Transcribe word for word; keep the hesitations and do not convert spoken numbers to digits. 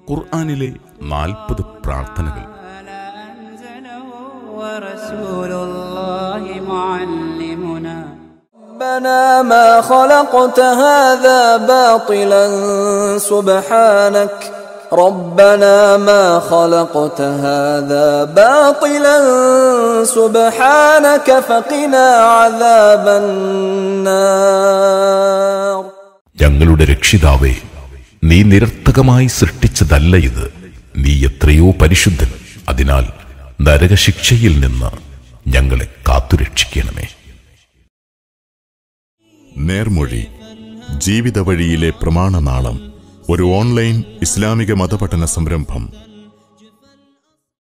ഖുർആനിലെ നാൽപ്പത് പ്രാർത്ഥനകൾ. ربنا ما خلقت هذا باطلا سبحانك ربنا ما خلقت هذا باطلا سبحانك فقنا عذاب النار. ഞങ്ങളുടെ രക്ഷിതാവേ, നീ നിരർത്ഥകമായി സൃഷ്ടിച്ചതല്ല ഇത്. നീ എത്രയോ പരിശുദ്ധൻ. അതിനാൽ നരകശിക്ഷയിൽ നിന്ന് ഞങ്ങളെ കാത്തുരക്ഷിക്കണമേ. നേർമൊഴി ജീവിത വഴിയിലെ പ്രമാണനാളം. ഒരു ഓൺലൈൻ ഇസ്ലാമിക മതപഠന സംരംഭം.